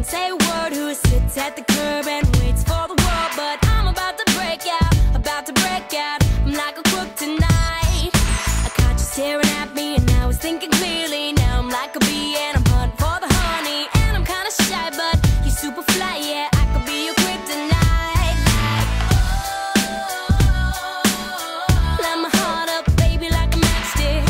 doesn't say a word, who sits at the curb and waits for the world. But I'm about to break out, about to break out. I'm like a crook tonight. I caught you staring at me and I was thinking clearly. Now I'm like a bee and I'm hunting for the honey. And I'm kinda shy, but you're super fly, yeah. I could be your kryptonite. Light my heart up, baby, like a matchstick.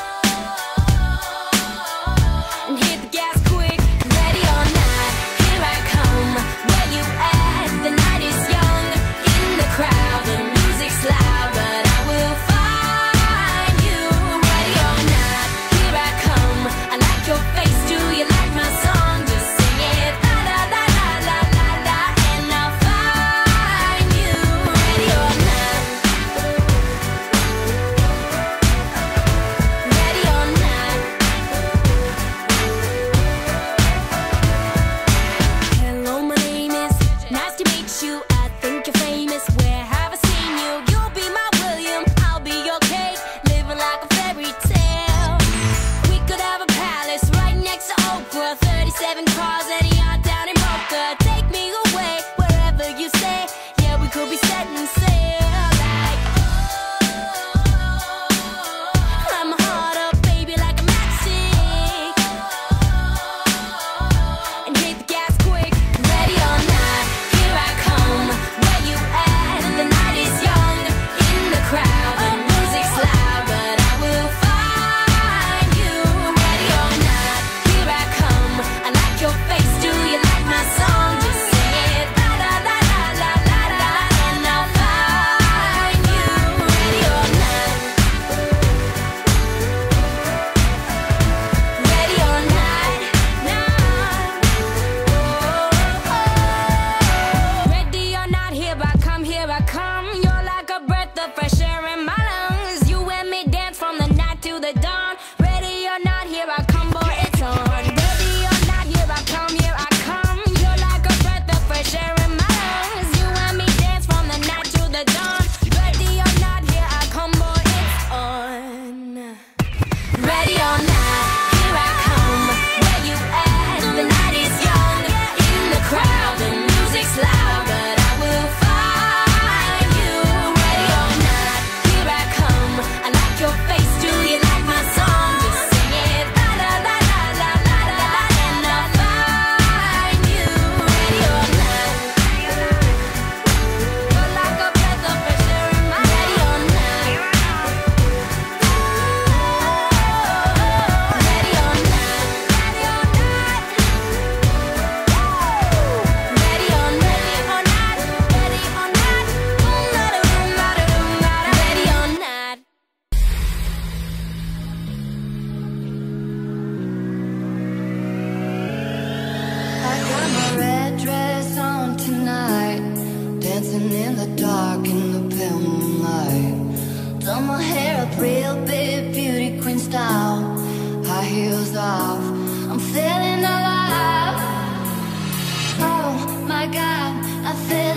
And hit the gas quick, ready or not, here I come. Where you at? The night is young. In the crowd, the music's loud, but I will find you. Ready or not, here I come. I like your face, do you like my song? Just sing it, la la la la la la la, and I'll find you. Ready or not, ready or not. Hello, my name is, nice to meet you. I think you're famous, where have I seen you? You'll be my William, I'll be your Kate, living like a fairy tale. We could have a palace right next to Oprah, 37 cars and a yacht down in Boca. Take me away, wherever you say, yeah, we could be setting sail like, light my heart up, baby, like a matchstick. And hit the gas quick, ready or not, here I come. Where you at? The night is young. In the crowd, the music's loud, but I will find you. Ready or not, here I come. I like your face, do you like my song? Just sing it, la la la la la la la, and I'll find you. Ready or not, ready or not, ready or not, here I come, here I come. You're like a breath of fresh air in my lungs. You and me dance from the night to the dawn. Ready or not, here I come, boy, it's on. Ready or not, here I come, here I come. You're like a breath of fresh air in my lungs. You and me dance from the night to the dawn. Ready or not, here I come, boy, it's on. Ready or not, here I come. Where you at? The night is young. In the crowd, the music's loud, but I will find you. Ready or not, here I come. I like your face, do you like my song? Just sing it, la la la la la la la, and I'll find you. Ready or not, you're like a breath of fresh air in my. Ready or not, ready or not, ready or not, ready or not, ready or not, ready or not. I got my red dress on tonight, dancing in the dark in the pale moonlight. Done my hair up real big, beauty queen style, high heels off, I'm feeling alive. Oh my God, I feel